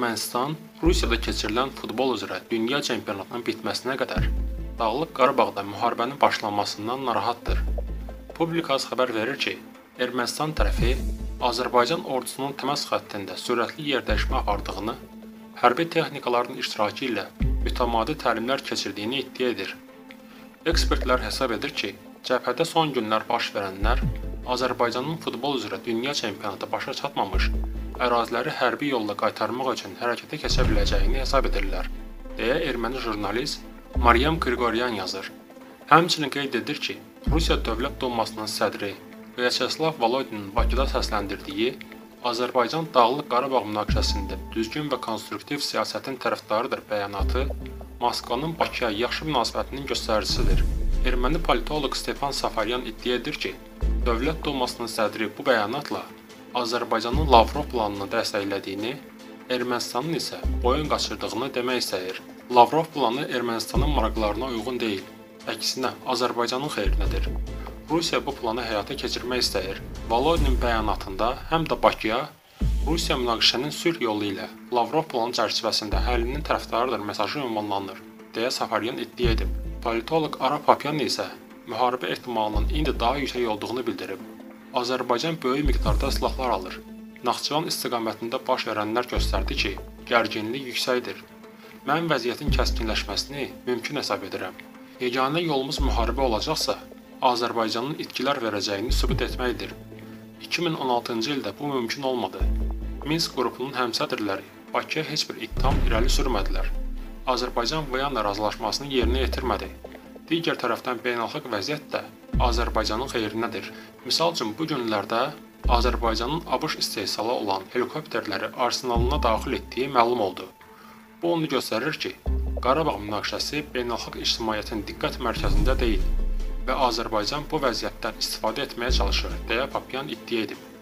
Ermənistan Rusiyada keçirilən futbol üzrə dünya çempionatının bitməsinə qədər Dağlıq Qarabağda müharibənin başlanmasından narahatdır. Publikas xəbər verir ki, Ermənistan tərəfi Azərbaycan ordusunun təməz xəttində sürətli yerdəyişmə apardığını, hərbi texnikaların iştirakı ilə mütəmadi təlimlər keçirdiyini iddia edir. Ekspertlər hesab edir ki, cəbhədə son günlər baş verənlər Azərbaycanın futbol üzrə dünya çempionatı başa çatmamış əraziləri hərbi yolla qaytarmaq üçün hərəkətə keçə biləcəyini hesab edirlər, deyə erməni jurnalist Maryam Qriqoryan yazır. Həmçinin qeyd edir ki, Rusiya Dövlət Dumasının sədri Vyacheslav Volodinin Bakıda səsləndirdiyi Azərbaycan Dağlıq Qarabağ münaqişəsində düzgün və konstruktiv siyasətin tərəfdarıdır bəyanatı Moskvanın Bakıya yaxşı münasibətinin göstəricisidir. Erməni politoloq Stefan Safaryan iddia edir ki, Dövlət Dumasının sədri bu bəyanatla Azərbaycanın Lavrov planını dəstəklədiyini, Ermənistanın isə boyun qaçırdığını demək istəyir. Lavrov planı Ermənistanın maraqlarına uyğun deyil, əksinə Azərbaycanın xeyrinədir. Rusiya bu planı həyata keçirmək istəyir. Volodinin bəyanatında həm də Bakıya Rusiya münaqişənin sülh yolu ilə Lavrov planı çərçivəsində həllinin tərəfdarıdır mesajı ünvanlanır, deyə Safaryan iddia edib. Politoloq Ara Papyan isə müharibə ehtimalının indi daha yüksək olduğunu bildirib. Azərbaycan böyük miqdarda silahlar alır. Naxçıvan istiqamətində baş verənlər göstərdi ki, gərginlik yüksəkdir. Mən vəziyyətin kəskinləşməsini mümkün hesab edirəm. Yeganə yolumuz müharibə olacaqsa, Azərbaycanın itkilər verəcəyini sübut etməkdir. 2016-cı ildə bu mümkün olmadı. Minsk qrupunun həmsədrləri Bakıya heç bir ittiham irəli sürmədilər. Azərbaycan Viyana razılaşmasını yerinə yetirmədi. Digər tərəfdən beynəlxalq vəziyyət də Azərbaycanın xeyrinədir. Misal üçün, bu günlərdə Azərbaycanın ABŞ istehsalı olan helikopterləri arsenalına daxil etdiyi məlum oldu. Bu onu göstərir ki, Qarabağ münaqişəsi beynəlxalq ictimaiyyətin diqqət mərkəzində deyil və Azərbaycan bu vəziyyətdən istifadə etməyə çalışır, deyə Papyan iddia edib.